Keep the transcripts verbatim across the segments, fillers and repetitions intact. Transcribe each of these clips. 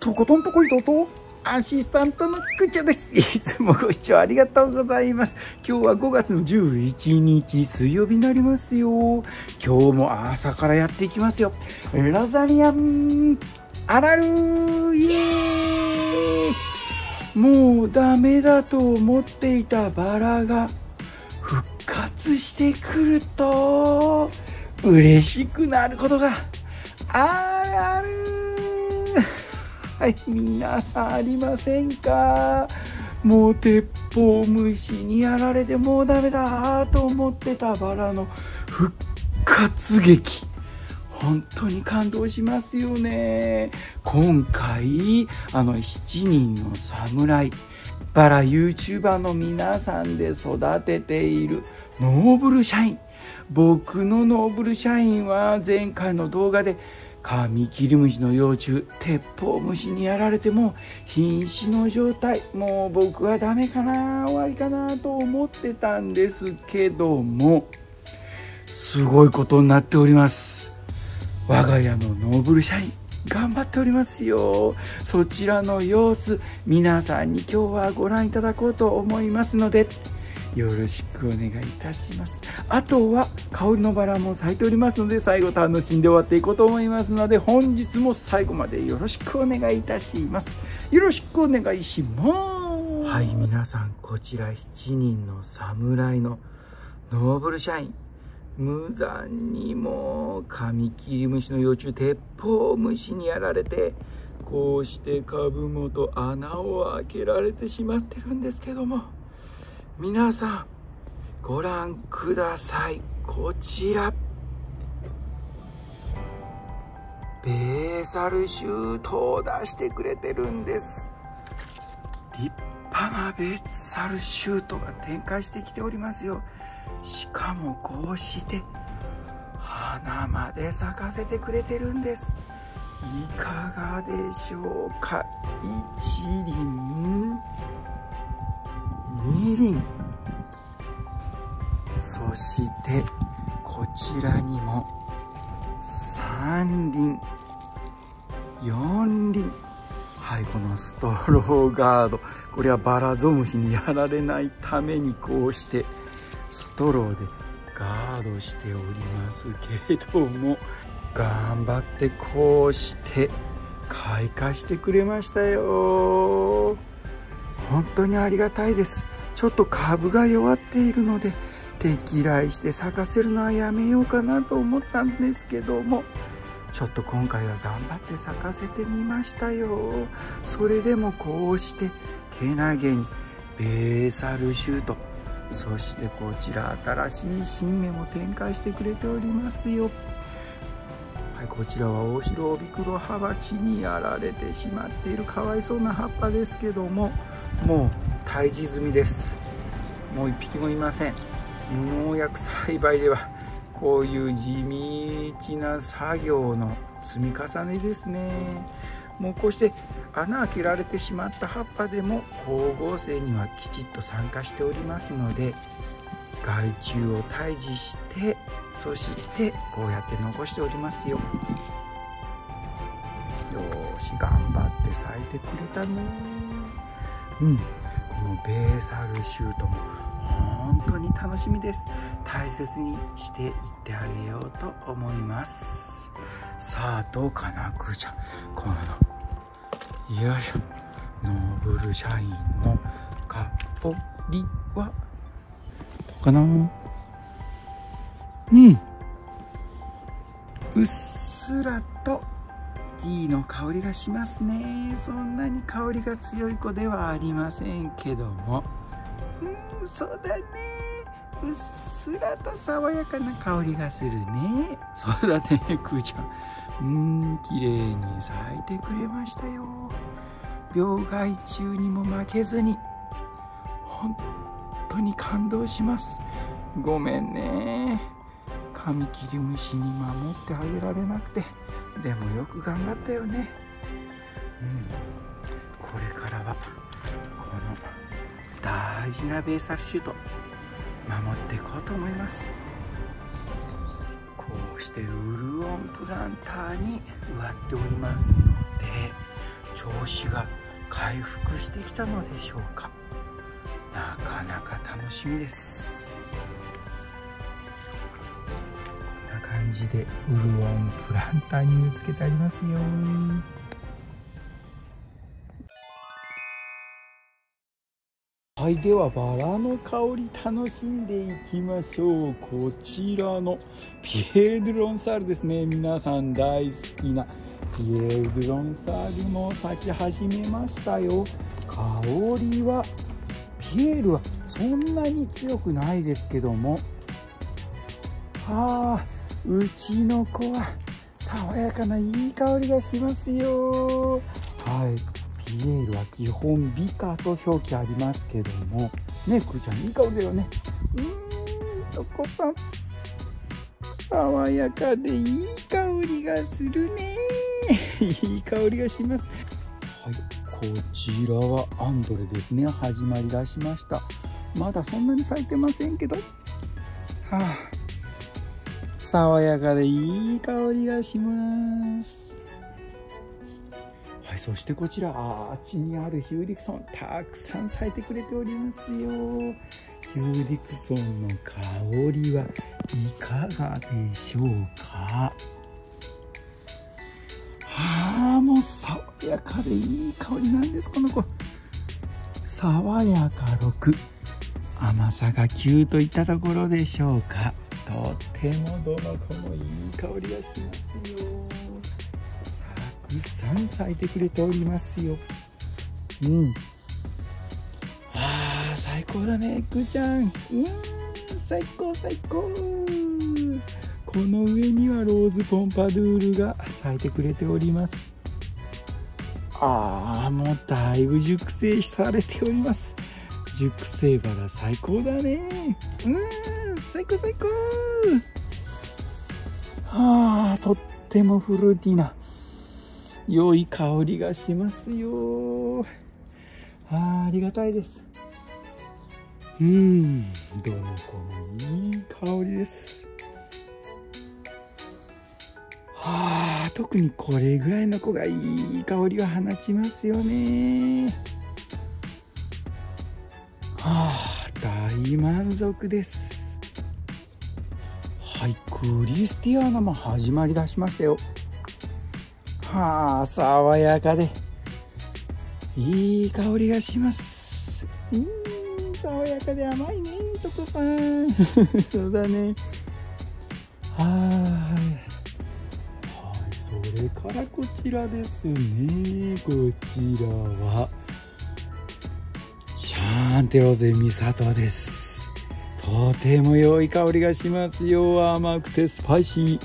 とことんとこいとうとアシスタントのくちゃです。いつもご視聴ありがとうございます。今日はごがつのじゅういちにち水曜日になりますよ。今日も朝からやっていきますよ。ラザニアンあらるイエーイ。もうダメだと思っていたバラが復活してくると嬉しくなることがある。はい、皆さんありませんか？もう鉄砲虫にやられてもうダメだと思ってたバラの復活劇、本当に感動しますよね。今回あのしちにんの侍バラ YouTuber の皆さんで育てているノーブル社員、僕のノーブル社員は前回の動画でカミキリムシの幼虫鉄砲虫にやられても瀕死の状態、もう僕はダメかな終わりかなと思ってたんですけども、すごいことになっております。我が家のノーブル社員頑張っておりますよ。そちらの様子皆さんに今日はご覧いただこうと思いますのでよろしくお願いいたします。あとは香りのバラも咲いておりますので最後楽しんで終わっていこうと思いますので本日も最後までよろしくお願いいたします。よろしくお願いします。はい、皆さんこちらしちにんの侍のノーブル社員、無残にもカミキリムシの幼虫鉄砲虫にやられてこうして株元穴を開けられてしまってるんですけども、皆さんご覧ください。こちらベーサルシュートを出してくれてるんです。立派なベーサルシュートが展開してきておりますよ。しかもこうして花まで咲かせてくれてるんです。いかがでしょうか。いちりんにりん、そしてこちらにもさんりんよんりん。はい、このストローガード、これはバラゾウムシにやられないためにこうしてストローでガードしておりますけれども、頑張ってこうして開花してくれましたよ。本当にありがたいです。ちょっと株が弱っているので敵来して咲かせるのはやめようかなと思ったんですけども、ちょっと今回は頑張って咲かせてみましたよ。それでもこうしてけなげにベーサルシュート、そしてこちら新しい新芽も展開してくれておりますよ。はい、こちらはオオシロオビクロハバチにやられてしまっているかわいそうな葉っぱですけども、もう退治済みです。もう一匹もいません。無農薬栽培ではこういう地道な作業の積み重ねですね。もうこうして穴開けられてしまった葉っぱでも光合成にはきちっと参加しておりますので、害虫を退治して、そしてこうやって残しておりますよ。よーし、頑張って咲いてくれたね。うん、このベーサルシュートも本当に楽しみです。大切にしていってあげようと思います。さあどうかな、くーちゃん。このいやいやノーブル社員の香りはどうかな。うん、うっすらとティーの香りがしますね。そんなに香りが強い子ではありませんけども、うん、そうだね、うっすらと爽やかな香りがするね。そうだね、くーちゃん。うん、綺麗に咲いてくれましたよ。病害虫にも負けずに本当に感動します。ごめんね、カミキリムシに守ってあげられなくて。でもよく頑張ったよね。うん、これからはこの大事なベーサルシュート守っていこうと思います。こうしてウルオンプランターに植わっておりますので、 調子が回復してきたのでしょうか。なかなか楽しみです。こんな感じでウルオンプランターに植え付けてありますよ。はい、ではバラの香り楽しんでいきましょう。こちらのピエール・ロンサールですね。皆さん大好きなピエール・ロンサールも咲き始めましたよ。香りはピエールはそんなに強くないですけども、ああ、うちの子は爽やかないい香りがしますよ。はい、ピエールは基本美化と表記ありますけどもね、くーちゃんいい香りだよね。うーん、お子さん爽やかでいい香りがするね。いい香りがします。はい、こちらはアンドレですね。始まりだしました。まだそんなに咲いてませんけど、はあ、爽やかでいい香りがします。はい、そしてこちらあっちにあるヒューリクソン、たくさん咲いてくれておりますよ。ヒューリクソンの香りはいかがでしょうか。はあ、もう爽やかでいい香りなんです。この子爽やかろく、甘さがきゅうといったところでしょうか。とってもどの子もいい香りがしますよ。たくさん咲いてくれておりますよ。うん、あー最高だね、くーちゃん。うん、最高最高。この上にはローズポンパドゥールが咲いてくれております。ああ、もうだいぶ熟成されております。熟成バラ最高だね。うん、最高最高。ああ、とってもフルーティーな良い香りがしますよ。ああ、ありがたいです。うん、どの子もいい香りです。はあ、特にこれぐらいの子がいい香りを放ちますよね。はあ、大満足です。はい、クリスティアーナも始まりだしましたよ。はあ、爽やかでいい香りがします。うん、爽やかで甘いね、トコさん。そうだね。はい。それからこちらですね。こちらはシャンテロゼミサトです。とても良い香りがしますよ。甘くてスパイシー。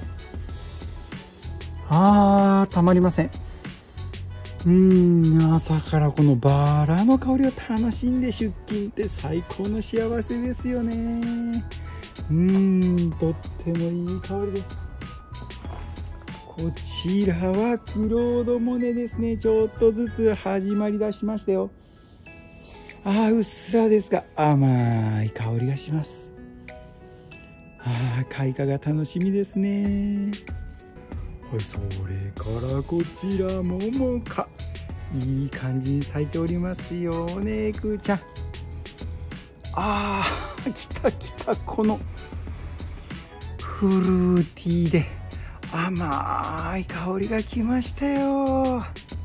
あー、たまりません。うーん、朝からこのバラの香りを楽しんで出勤って最高の幸せですよね。うーん、とってもいい香りです。こちらはクロードモネですね。ちょっとずつ始まりだしましたよ。ああ、うっすらですが甘い香りがします。ああ、開花が楽しみですね。はい、それからこちらももか、いい感じに咲いておりますよね、くーちゃん。ああ、来た来た、このフルーティーで甘い香りがきましたよ。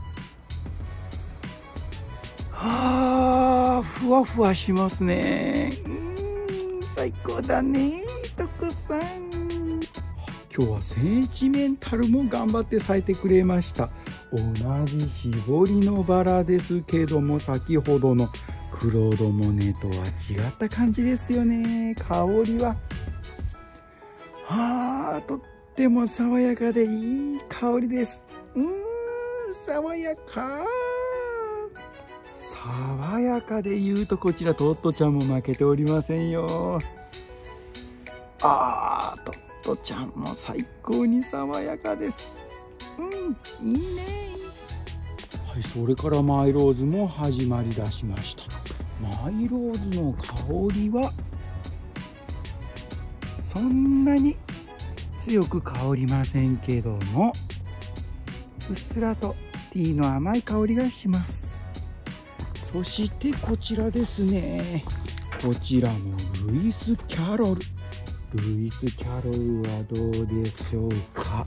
はあ、ふわふわしますね。うーん、最高だね、トコさん。今日はセンチメンタルも頑張って咲いてくれました。同じ絞りのバラですけども、先ほどのクロードモネとは違った感じですよね。香りははあ、とっても爽やかでいい香りです。うーん、爽やか。爽やかで言うと、こちらトットちゃんも負けておりませんよ。あー、トットちゃんも最高に爽やかです。うん、いいね。はい、それからマイローズも始まりだしました。マイローズの香りはそんなに強く香りませんけども、うっすらとティーの甘い香りがします。そしてこちらですね、こちらのルイス・キャロル。ルイス・キャロルはどうでしょうか。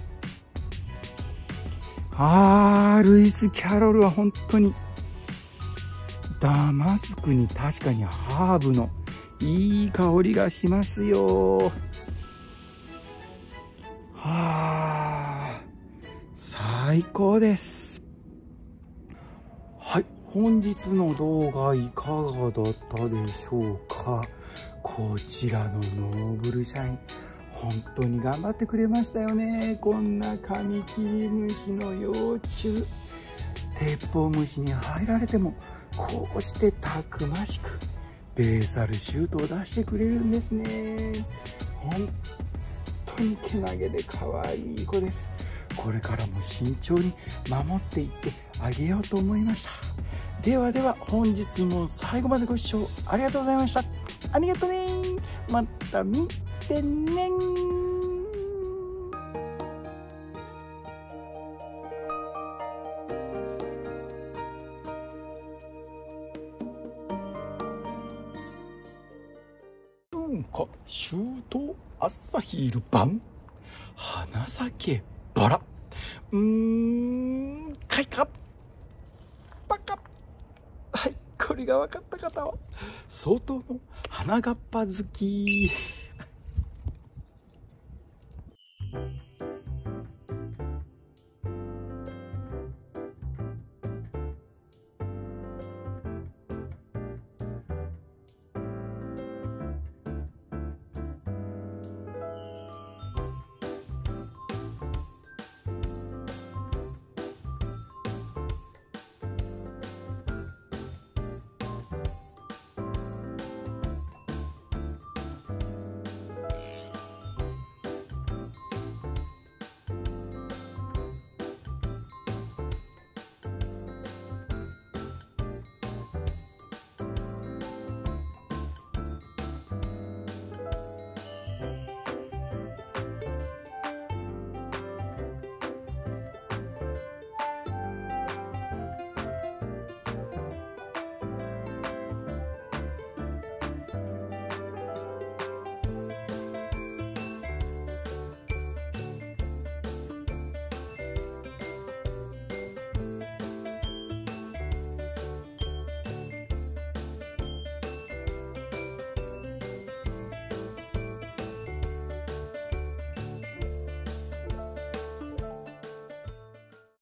あー、ルイス・キャロルは本当にダマスクに確かにハーブのいい香りがしますよ。はあ、最高です。はい、本日の動画いかがだったでしょうか。こちらのノーブル社員、本当に頑張ってくれましたよね。こんなカミキリムシの幼虫、鉄砲虫に入られてもこうしてたくましくベーサルシュートを出してくれるんですね。本当にけなげで可愛い子です。これからも慎重に守っていってあげようと思いました。ではでは本日も最後までご視聴ありがとうございました。ありがとうね。また見てね。文化シュート朝昼晩花咲けバラ、うーん開花バカ。はい、これが分かった方は相当の花がっぱ好き。